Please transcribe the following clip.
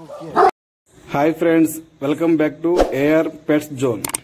Hi friends, welcome back to AR Pets Zone.